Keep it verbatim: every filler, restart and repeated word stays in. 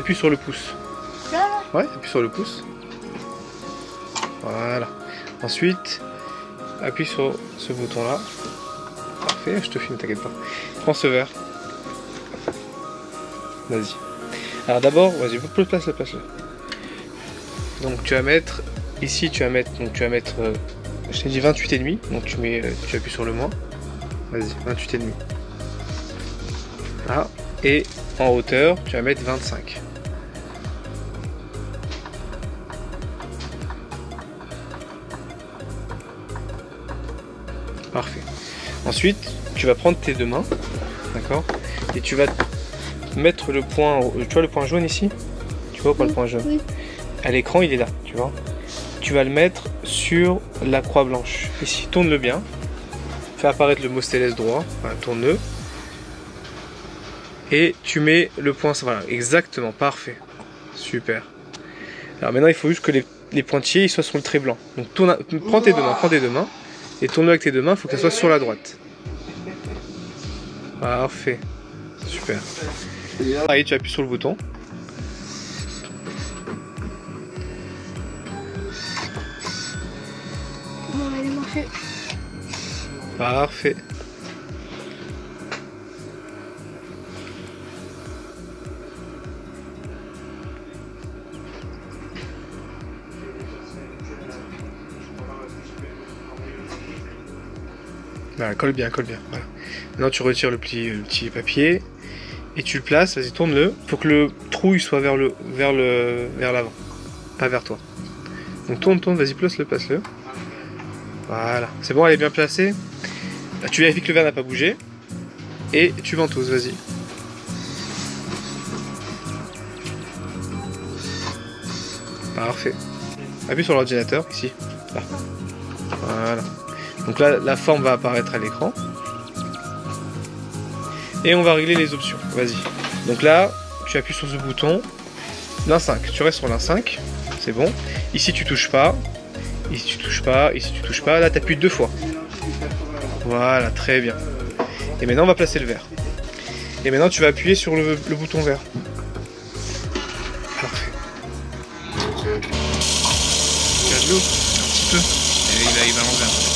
appuies sur le pouce. Là, là. Ouais, appuie sur le pouce. Voilà. Ensuite, appuie sur ce bouton-là. Parfait, je te filme, t'inquiète pas. Prends ce verre. Vas-y. Alors d'abord, vas-y, place-le, place-le. Donc tu vas mettre, ici tu vas mettre, donc tu vas mettre, euh, je t'ai dit vingt-huit virgule cinq, donc tu mets, euh, tu appuies sur le moins. Vas-y, vingt-huit virgule cinq. Là, et en hauteur, tu vas mettre vingt-cinq. Parfait. Ensuite, tu vas prendre tes deux mains, d'accord, et tu vas mettre le point, tu vois le point jaune ici, tu vois ou pas le point jaune? Oui. À l'écran, il est là, tu vois. Tu vas le mettre sur la croix blanche. Ici, tourne-le bien. Fais apparaître le mot Stélès droit. Voilà, tourne-le. Et tu mets le point, voilà, exactement, parfait. Super. Alors maintenant, il faut juste que les, les pointillés ils soient sur le trait blanc. Donc tourne, prends tes deux mains, prends tes deux mains. Et tourne-le avec tes deux mains, il faut que ça soit sur la droite. Parfait. Super. Allez, tu appuies sur le bouton. Bon, elle est marchée. Parfait. Voilà, colle bien, colle bien. Voilà. Maintenant tu retires le petit, le petit papier et tu le places. Vas-y, tourne-le. Faut que le trou il soit vers le, vers le, vers l'avant, pas vers toi. Donc tourne, tourne. Vas-y, place-le, place-le. Voilà. C'est bon, elle est bien placée. Là, tu vérifies que le verre n'a pas bougé et tu ventouses. Vas-y. Parfait. Appuie sur l'ordinateur ici. Là. Voilà. Donc là, la forme va apparaître à l'écran. Et on va régler les options. Vas-y. Donc là, tu appuies sur ce bouton. l'un cinq. Tu restes sur l'un cinq. C'est bon. Ici, tu touches pas. Ici, tu touches pas. Ici, tu touches pas. Là, tu appuies deux fois. Voilà, très bien. Et maintenant, on va placer le verre. Et maintenant, tu vas appuyer sur le, le bouton vert. Parfait. Il y a de l'eau, un petit peu. Et il va, il va l'enlever.